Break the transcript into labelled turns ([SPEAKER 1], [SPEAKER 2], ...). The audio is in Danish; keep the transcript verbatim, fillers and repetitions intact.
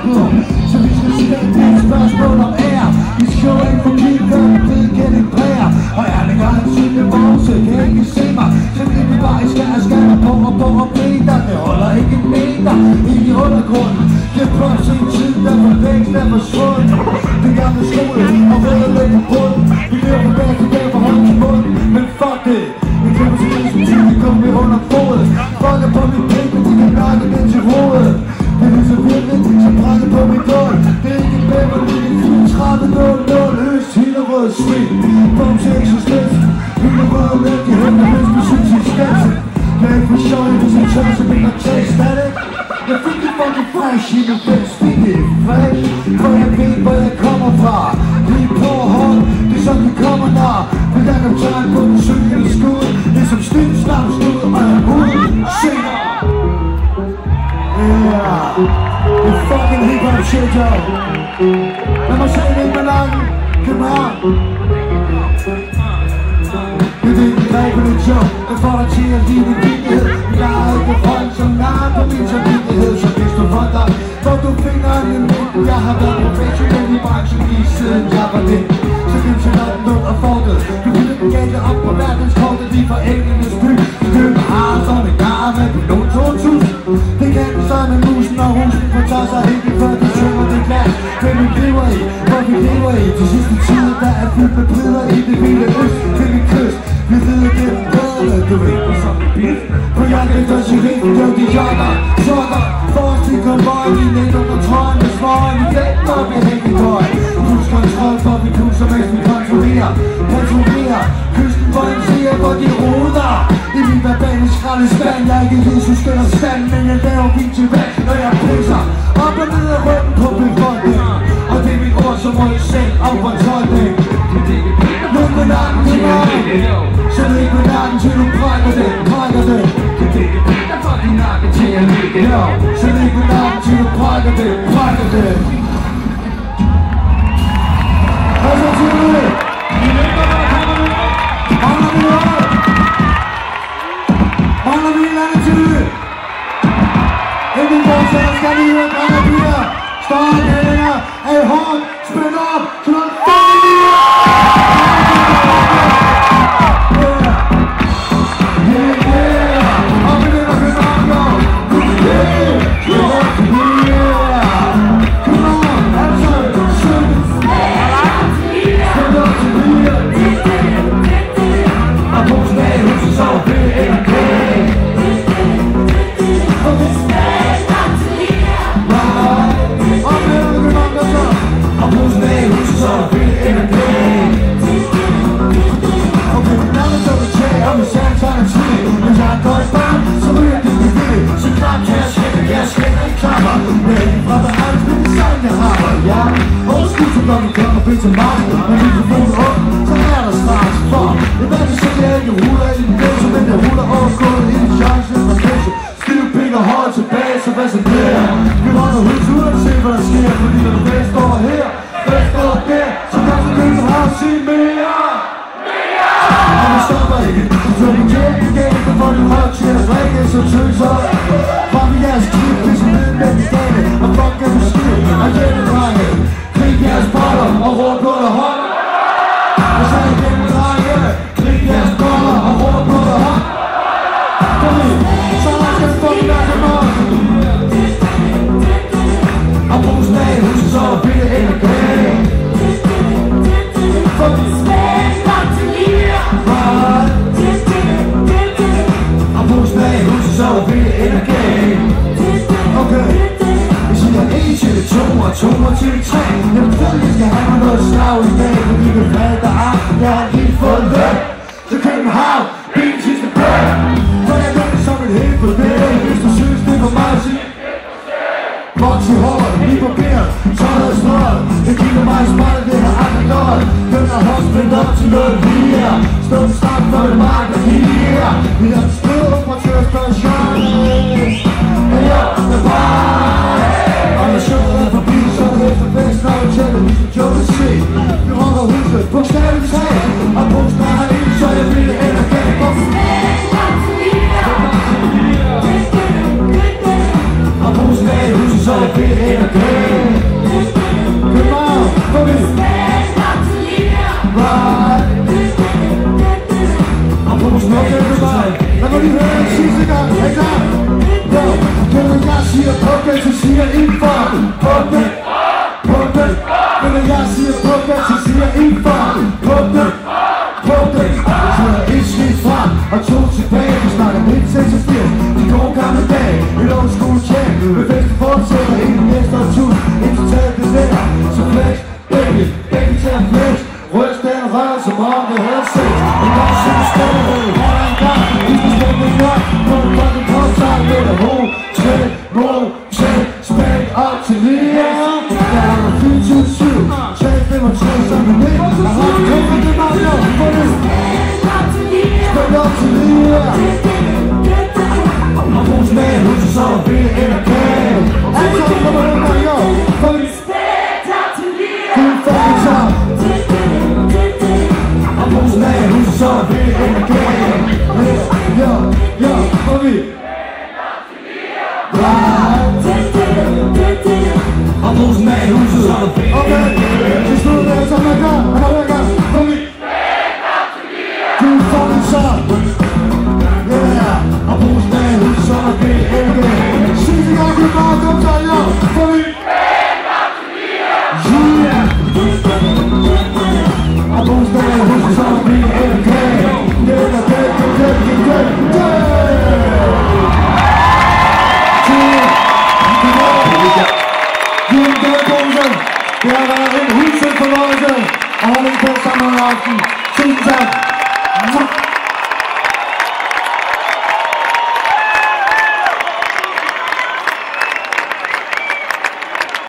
[SPEAKER 1] Så vi skal stille et spørgsmål om ære. Vi skal jo ikke få kigget, vi kan ikke brære. Og ærlig gang er sygt i vores, kan ikke se mig. Så vi vil bare i skær, skær på og på og meter. Det holder ikke en meter ind i undergrunden. Det er blot til en tid, der for længst er forsvundet. Det gamle skole og røde lidt på bunden. Vi lever på bag til bag for hånd til munden. Men fuck det, vi glemmer til næsten tid, vi kommer med under fodet. Fucker på mit pæk, men de kan nakke ned til hovedet. Det er så virkelig, som brænder på mit dårl. Det er ikke bedre, det er fireogtredive nul nul. Øst, Hillerød, Street, bum til eksistens. Hillerød og mælk, de hænder mest med synes i skansen. Jeg er ikke for sjov, hvis jeg tør, så vil jeg tage stadig. Jeg fik det fucking fresh i min fælles, fik det fresh. For jeg ved, hvor jeg kommer fra. Lige på hånd, det er sådan vi kommer nær. For jeg kan tage en på den synkende skud. Det er som stil, snart skud, og jeg er ude. Singer. Yeah. Det er fucking hip-hop shit, yo. Lad mig se det ikke med langen. Kom her. Det er ikke grebet et job. Jeg får dig til at lide din vigtighed. Jeg har ikke folk som nær på min samvittighed. Så hvis du får dig, får du fingeren i midten. Jeg har været professionel i branchen lige siden jeg var lidt. Så dem til noget nul og fortet. Du vil ikke gætte op på verdenskortet lige fra engelens by. Du køber har som en gar med pilot to tusind. Det kan den så med musen og husen. For tager sig ikke før de synger det glas. Det vi lever i, hvor vi lever i. De sidste tider der er fyldt med brider i det vilde øst. Det vi kyst. Vi rider gennem bøderne, du ved, som en bil. På jagt efter sheriffen, jo de jogger, sokker. Forrest til konvoj, vi lægger under trøjen med svøjen. Vi glemmer op i hængekøj. Plus kontrol, for vi kuser, mens vi kontrollerer. Patrullerer, kysten hvor en siger, hvor de roder. I min verbale skraldespand, jeg er ikke Jesus eller stand. Men jeg laver vin til vand, når jeg pisser. Op og ned af ryggen på befolkningen. Og det er mit ord som ryg selv og fortolkning. Læg med nakken til mig. Så læg med nakken til du brækker det, brækker det. Der får din nakken til at ligge. Så læg med nakken til du brækker det, brækker det. Hvad så til det? Mangler vi noget? Mangler vi en eller anden til det? Inden vi fortsætter skal vi høre mange piger. Start hænder, er i hånd, spil op, så er det fucking til mig, men mikrofonen op, så er der straks for. Jeg ved ikke, så jeg ikke ruller i den blæse, men jeg ruller overgået i en chance for kæse. Stiv pik og hold tilbage, så hvad så bliver? Vi holder hus ud og se, hvad der sker, fordi når du bedst står her, bedst står der, så kan du ikke have at sige mere. Og vi stopper ikke, så tør vi kæmpe igen, så får du højt til at række, så tøser. Frem i jeres klip, ligesom ned med de dage, og fuck kan du skide, og hjælpe drenge. Grib jeres boller og råb på dig hånd. Og så igen drenge. Grib jeres boller og råb på dig hånd. Kom i, så lad os få den der til morgen. Og brusen af huset så er bildet ind og gæld. For vi spæs nok til lige. Og brusen af huset så er bildet ind og gæld. Okay. en til to og to til tre. Jeg ved, jeg skal have mig noget slag i dag, fordi det falder af, jeg har lige fået løn. Så København, bil sidste bøn. For jeg gør det som et helt på det. Hvis du synes det er for mig, sig voks i håret, lige på bæret, tøjet og strøget. Det giver mig i spejlet, det har aldrig gjort. Den har håndspændt op til noget lige. Stå start for det mark og here. Vi har stået operatør og spørgsmål. Men jeg er bare. Og jeg showet er forbi, så er det efter bedst, når jeg tæller, ligesom Joe vil se. Vi rokker huset, bogstaveligt talt. Og posten er herinde, så jeg vil det ender galt. Og posten er i huset, så jeg vil det ender galt. for Pump it, pump it. Men når jeg siger pump it, så siger I for Pump it, pump it. Så er et skridt frem og to tilbage. Vi snakker nitten seksogfirs, de gode gamle dage. Et old school check, med festen fortsætter i den næste årtus. Indtil taget det lækker, så flex, baby, baby til at flex. Ryst den rør, som om vi havde sex. En gang siden stedet, holder en gang. I skal stemme nok, på en fucking kontakt med dig. Ho, tæt, mo, tæt, spændt op til lige. Jeg har en fireogtyve syv, tre femogtres som en mænd. Jeg har en kæmpe, det er meget nok, for det spændt op til lige. Og brugs med, hun så så vil ind og kage. Alt sammen kommer den gang, jo, for det spændt op til lige. Hun fucking top. Og brugs med, hun så så vil ind og kage. Jo, jo, for vi og brugs med, hun så så vil. Okay, det slutter det, så man gør, og der er gang, for vi du fucking top. Yeah, og brugs med, hun så vil ind og kage. Sidste gang, vi bare kom til, jo, for vi yeah. Og brugs med, hun så vil ind og kage. Yeah, okay, okay, okay, okay. Det har været en hulsen fornøjelse at holde en på sammen med aften. Tusind tak.